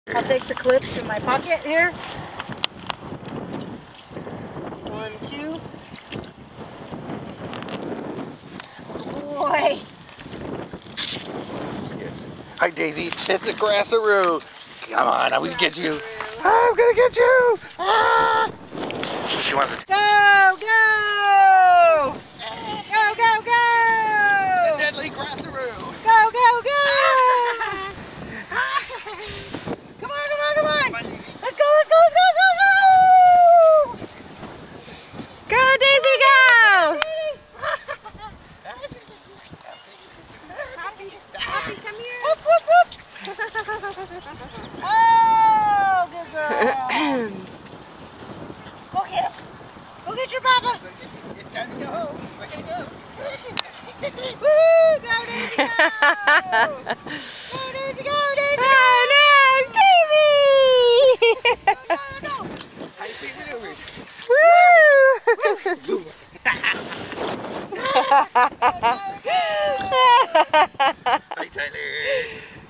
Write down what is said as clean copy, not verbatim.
I'll take the clips in my pocket here. 1, 2. Boy. Hi Daisy, it's a Grass-a-Roo. Come on, I'm gonna get you. I'm gonna get you. Ah! She wants to. Go, go! Go, go, go! The deadly Grass-a-Roo. Go, go, go! Come on, come on, come on! Let's go, let's go, let's go, let's go, let's go! Go, Daisy, go! Poppy, come here. Whoop, whoop, whoop. Oh, good girl. Go get him. Go get your papa. It's time to go home. We're gonna go. Woo! Go, Daisy, go! Go, Daisy, go, Daisy! Oh, no, Daisy! Go, go, go! High-speed maneuvers. Woo! Hi Tyler.